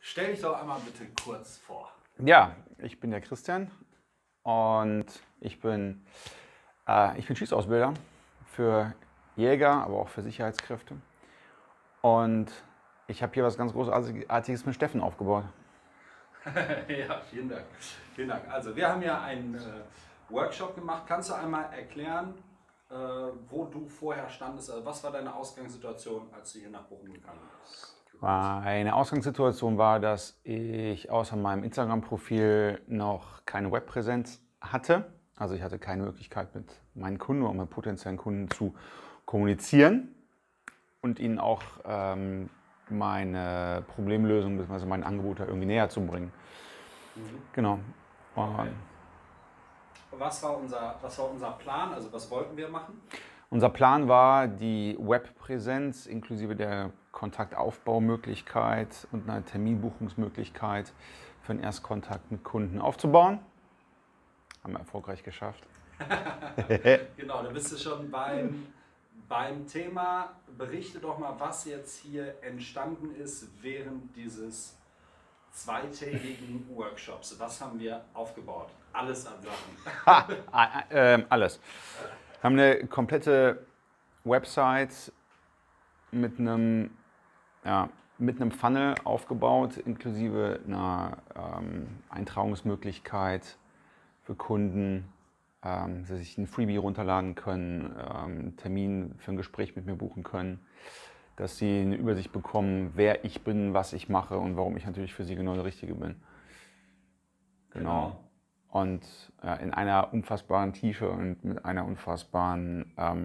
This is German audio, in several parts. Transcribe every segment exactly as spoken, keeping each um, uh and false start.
Stell dich doch einmal bitte kurz vor. Ja, ich bin der Christian und ich bin, äh, ich bin Schießausbilder für Jäger, aber auch für Sicherheitskräfte. Und ich habe hier was ganz Großartiges mit Steffen aufgebaut. Ja, vielen Dank. Vielen Dank. Also wir haben ja einen äh, Workshop gemacht. Kannst du einmal erklären, äh, wo du vorher standest? Also was war deine Ausgangssituation, als du hier nach Bochum gegangen bist? Meine Ausgangssituation war, dass ich außer meinem Instagram-Profil noch keine Webpräsenz hatte. Also ich hatte keine Möglichkeit, mit meinen Kunden oder mit potenziellen Kunden zu kommunizieren und ihnen auch ähm, meine Problemlösung bzw. mein Angebot irgendwie näher zu bringen. Mhm. Genau. Okay. Was war, unser, was war unser Plan? Also was wollten wir machen? Unser Plan war, die Webpräsenz inklusive der Kontaktaufbaumöglichkeit und einer Terminbuchungsmöglichkeit für einen Erstkontakt mit Kunden aufzubauen. Haben wir erfolgreich geschafft. Genau, da bist du schon beim, beim Thema. Berichte doch mal, was jetzt hier entstanden ist während dieses zweitägigen Workshops. Was haben wir aufgebaut? Alles an Sachen. Ha, äh, äh, alles. Wir haben eine komplette Website mit einem, ja, mit einem Funnel aufgebaut, inklusive einer ähm, Eintragungsmöglichkeit für Kunden, ähm, dass sie sich ein Freebie runterladen können, ähm, einen Termin für ein Gespräch mit mir buchen können, dass sie eine Übersicht bekommen, wer ich bin, was ich mache und warum ich natürlich für sie genau der Richtige bin. Genau. Genau. Und äh, in einer unfassbaren Tiefe und mit einer unfassbaren ähm,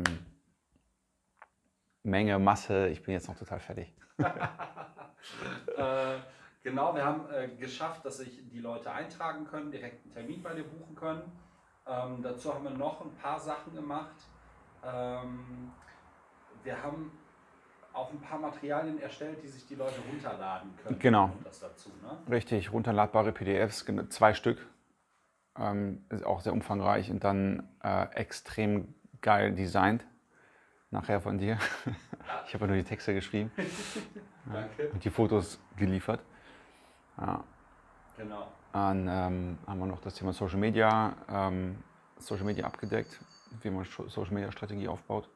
Menge, Masse. Ich bin jetzt noch total fertig. äh, genau, wir haben äh, geschafft, dass sich die Leute eintragen können, direkt einen Termin bei dir buchen können. Ähm, dazu haben wir noch ein paar Sachen gemacht. Ähm, wir haben auch ein paar Materialien erstellt, die sich die Leute runterladen können. Genau. Und das dazu, ne? Richtig, runterladbare P D Fs, zwei Stück. Ähm, ist auch sehr umfangreich und dann äh, extrem geil designt. Nachher von dir. Ich habe ja nur die Texte geschrieben. Danke. Und die Fotos geliefert. Ja. Genau. Dann ähm, haben wir noch das Thema Social Media, ähm, Social Media abgedeckt, wie man Social Media Strategie aufbaut.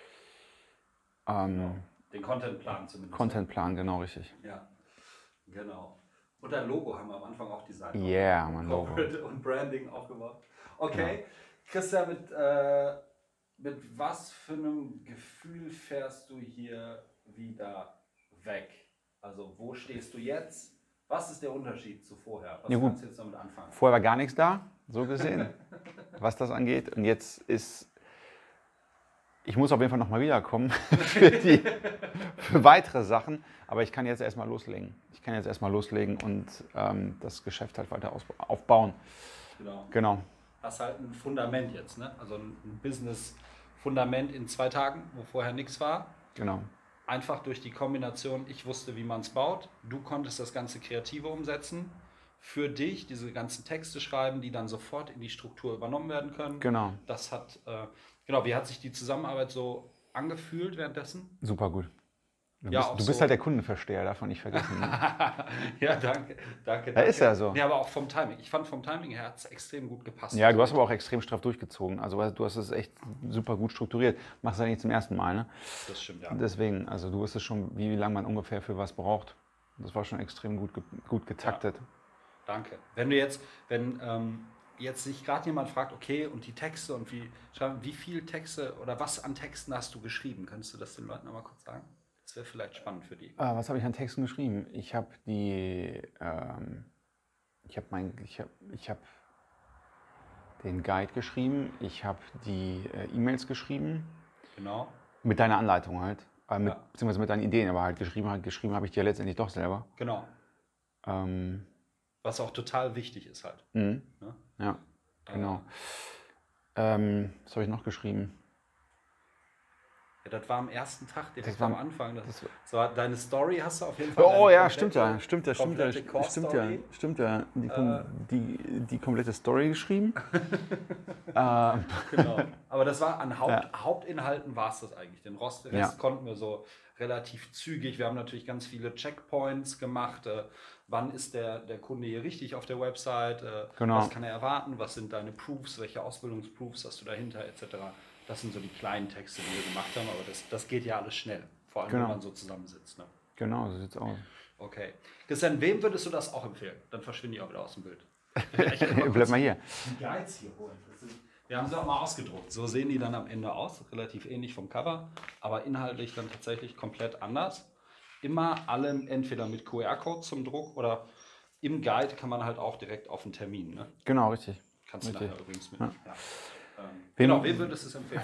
Ähm, Genau. Den Contentplan zumindest. Contentplan, genau richtig. Ja, genau. Und ein Logo haben wir am Anfang auch designt. Yeah, mein Logo. Corporate und Branding aufgebaut. Okay, Genau. Christian, mit, äh, mit was für einem Gefühl fährst du hier wieder weg? Also wo stehst du jetzt? Was ist der Unterschied zu vorher? Was Ja, gut. kannst du jetzt damit anfangen? Vorher war gar nichts da, so gesehen, was das angeht. Und jetzt ist, ich muss auf jeden Fall nochmal wiederkommen für, die, für weitere Sachen. Aber ich kann jetzt erstmal loslegen. Ich kann jetzt erstmal loslegen und ähm, das Geschäft halt weiter aufbauen. Genau. Genau. Hast halt ein Fundament jetzt, ne? Also ein Business-Fundament in zwei Tagen, wo vorher nichts war. Genau. Einfach durch die Kombination, ich wusste, wie man es baut. Du konntest das ganze Kreative umsetzen. Für dich diese ganzen Texte schreiben, die dann sofort in die Struktur übernommen werden können. Genau. Das hat, äh, genau, wie hat sich die Zusammenarbeit so angefühlt währenddessen? Super gut. Du, Ja, bist, auch du bist so. halt der Kundenversteher, darf man nicht vergessen. Ne? Ja, danke, danke, Ja, danke. ist ja so. Ja, aber auch vom Timing. Ich fand vom Timing her hat es extrem gut gepasst. Ja, du hast aber auch extrem straff durchgezogen. Also du hast es echt super gut strukturiert. Machst du ja nicht zum ersten Mal, ne? Das stimmt, ja. Deswegen, also du wusstest schon, wie, wie lange man ungefähr für was braucht. Das war schon extrem gut, ge gut getaktet. Ja, danke. Wenn du jetzt, wenn ähm, jetzt sich gerade jemand fragt, okay, und die Texte und wie schreiben, wie viel Texte oder was an Texten hast du geschrieben? Könntest du das den Leuten nochmal kurz sagen? Das wäre vielleicht spannend für die. Äh, was habe ich an Texten geschrieben? Ich habe die, ähm, ich habe mein, ich habe, ich habe den Guide geschrieben. Ich habe die äh, E-Mails geschrieben. Genau. Mit deiner Anleitung halt. Äh, mit, Ja. Beziehungsweise mit deinen Ideen, aber halt geschrieben, halt geschrieben habe ich die ja letztendlich doch selber. Genau. Ähm, Was auch total wichtig ist halt. mh. Ne? Ja, genau. Ähm, was habe ich noch geschrieben? Ja, das war am ersten Tag, direkt Das war- am Anfang. Das, das war- das war deine Story, hast du auf jeden Fall. Oh deine ja, komplette- stimmt ja, stimmt ja, stimmt ja, komplette stimmt ja, Core-Story. stimmt ja. Die, kom Äh. die, die komplette Story geschrieben. ähm, Genau. Aber das war an Haupt, Ja. Hauptinhalten war es das eigentlich. Den Rest, Rest Ja. konnten wir so relativ zügig. Wir haben natürlich ganz viele Checkpoints gemacht. Äh, wann ist der, der Kunde hier richtig auf der Website? Äh, Genau. Was kann er erwarten? Was sind deine Proofs? Welche Ausbildungsproofs hast du dahinter? Etc. Das sind so die kleinen Texte, die wir gemacht haben. Aber das, das geht ja alles schnell. Vor allem, Genau. wenn man so zusammensitzt. Ne? Genau, so sieht's aus. Okay. Christian, wem würdest du das auch empfehlen? Dann verschwinde ich auch wieder aus dem Bild. Bleib mal hier. Die Guides hier holen. Das sind, wir haben sie auch mal ausgedruckt. So sehen die dann am Ende aus. Relativ ähnlich vom Cover, aber inhaltlich dann tatsächlich komplett anders. Immer alle entweder mit Q R-Code zum Druck oder im Guide kann man halt auch direkt auf den Termin. Ne? Genau, richtig. Kannst richtig. du nachher übrigens mit. Ja. Ja. Ähm, Wem- genau, wem würdest du es empfehlen?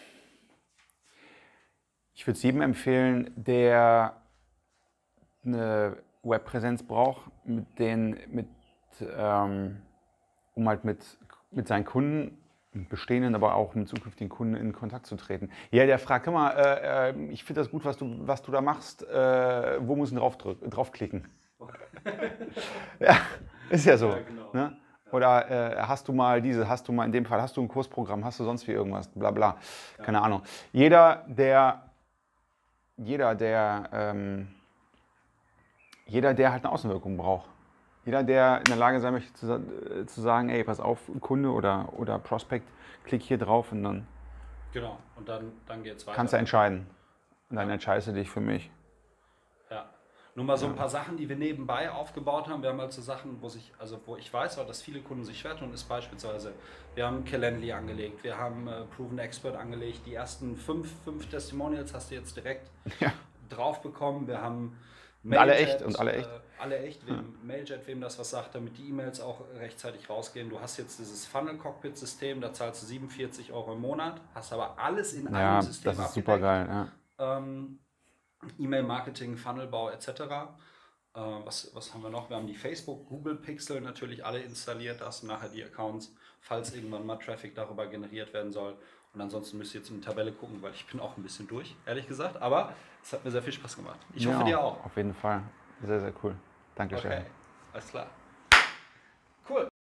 Ich würde es jedem empfehlen, der eine Webpräsenz braucht, mit den, mit, ähm, um halt mit, mit seinen Kunden, mit bestehenden, aber auch mit zukünftigen Kunden in Kontakt zu treten. Ja, der fragt immer, äh, äh, ich finde das gut, was du, was du da machst, äh, wo muss ich drauf draufklicken? Ja, ist ja so. Ja, genau. Ne? Oder äh, hast du mal diese, hast du mal in dem Fall, hast du ein Kursprogramm, hast du sonst wie irgendwas, bla bla, keine Ja. Ahnung. Jeder, der, jeder, der, ähm, jeder, der halt eine Außenwirkung braucht. Jeder, der in der Lage sein möchte zu, äh, zu sagen, ey, pass auf, Kunde oder, oder Prospect, klick hier drauf und dann Genau, und dann, dann geht es weiter. kannst du entscheiden. Und dann Ja. entscheidest du dich für mich. Ja. Nur mal so ein paar Sachen, die wir nebenbei aufgebaut haben. Wir haben halt so Sachen, wo sich, also wo ich weiß, dass viele Kunden sich schwer tun, ist beispielsweise, wir haben Calendly angelegt, wir haben äh, Proven Expert angelegt. Die ersten fünf, fünf Testimonials hast du jetzt direkt Ja. drauf bekommen. Wir haben Und alle Mailjet, echt, und alle echt. Äh, alle echt, wem, Mailjet, wem das was sagt, damit die E-Mails auch rechtzeitig rausgehen. Du hast jetzt dieses Funnel-Cockpit-System, da zahlst du siebenundvierzig Euro im Monat, hast aber alles in Ja, einem System das ist super abgedeckt. geil. Ja. Ähm, E-Mail-Marketing, Funnelbau et cetera. Äh, was, was haben wir noch? Wir haben die Facebook, Google Pixel natürlich alle installiert. Da hast du nachher die Accounts, falls irgendwann mal Traffic darüber generiert werden soll. Und ansonsten müsst ihr jetzt in die Tabelle gucken, weil ich bin auch ein bisschen durch, ehrlich gesagt. Aber es hat mir sehr viel Spaß gemacht. Ich hoffe, Ja, dir auch. Auf jeden Fall. Sehr, sehr cool. Dankeschön. Okay, alles klar.